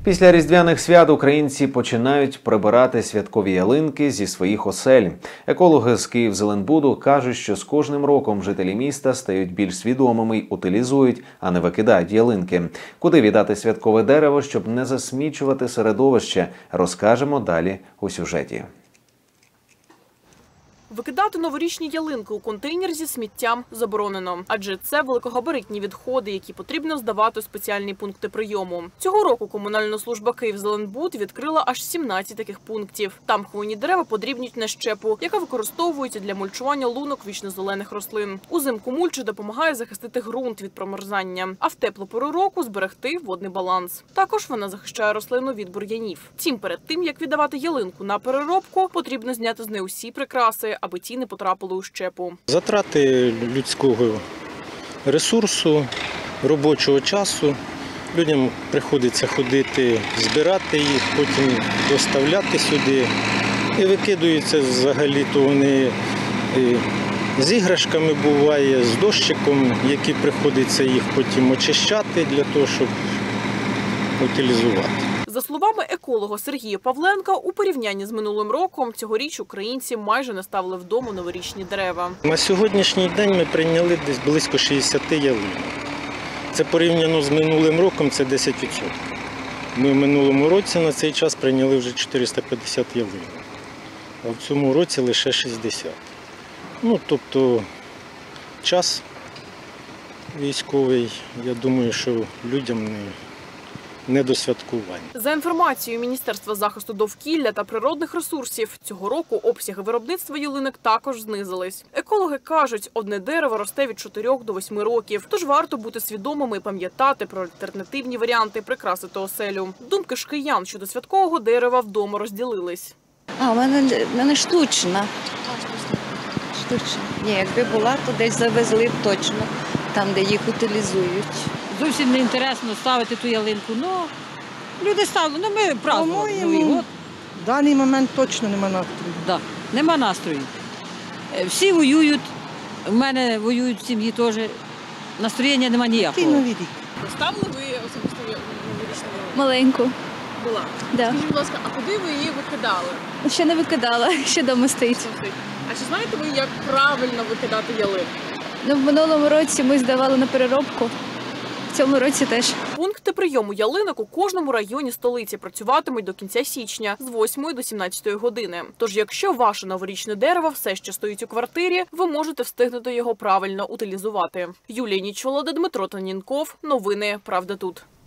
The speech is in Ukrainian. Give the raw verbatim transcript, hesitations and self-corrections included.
Після різдвяних свят українці починають прибирати святкові ялинки зі своїх осель. Екологи з Київзеленбуду кажуть, що з кожним роком жителі міста стають більш свідомими й утилізують, а не викидають ялинки. Куди віддати святкове дерево, щоб не засмічувати середовище, розкажемо далі у сюжеті. Викидати новорічні ялинки у контейнер зі сміттям заборонено, адже це великогабаритні відходи, які потрібно здавати у спеціальні пункти прийому. Цього року комунальна служба Київзеленбуд відкрила аж сімнадцять таких пунктів. Там хвойні дерева подрібнюють на щепу, яка використовується для мульчування лунок вічнозелених рослин. Узимку мульча допомагає захистити ґрунт від промерзання, а в теплу пору року зберегти водний баланс. Також вона захищає рослину від бур'янів. Втім, перед тим, як віддавати ялинку на переробку, потрібно зняти з неї усі прикраси, аби ті не потрапили у щепу. Затрати людського ресурсу, робочого часу. Людям приходиться ходити, збирати їх, потім доставляти сюди. І викидаються взагалі-то вони з іграшками буває, з дощиком, які приходиться їх потім очищати для того, щоб утилізувати. За словами еколога Сергія Павленка, у порівнянні з минулим роком цьогоріч українці майже не ставили вдома новорічні дерева. На сьогоднішній день ми прийняли десь близько шістдесят ялинок. Це порівняно з минулим роком, це десять відсотків. Ми в минулому році на цей час прийняли вже чотириста п'ятдесят ялинок, а в цьому році лише шістдесят. Ну, тобто час військовий, я думаю, що людям не Не до святкувань. За інформацією Міністерства захисту довкілля та природних ресурсів, цього року обсяги виробництва ялинок також знизились. Екологи кажуть, одне дерево росте від чотирьох до восьми років, тож варто бути свідомими і пам'ятати про альтернативні варіанти прикрасити оселю. Думки ж киян щодо святкового дерева вдома розділились. А, у мене, в мене штучна. Штучна. Ні, якби була, то десь завезли б точно, там, де їх утилізують. Зовсім не інтересно ставити ту ялинку, ну, люди ставили, ну ми празднували Новий год. В даний момент точно нема настрою. Да, нема настрою. Всі воюють, в мене воюють в сім'ї теж, настроєння нема ніякого. Новий рік. Ставили ви особисто новорічну ялинку? Маленьку. Була. Да. Скажіть, будь ласка, а куди ви її викидали? Ще не викидала, ще вдома стоїть. А чи знаєте ви, як правильно викидати ялинку? Ну, в минулому році ми здавали на переробку. В цьому році теж. Пункти прийому ялинок у кожному районі столиці працюватимуть до кінця січня з восьмої до сімнадцятої години. Тож, якщо ваше новорічне дерево все ще стоїть у квартирі, ви можете встигнути його правильно утилізувати. Юлія Нічолода, Дмитро Танінков. Новини «Правда тут».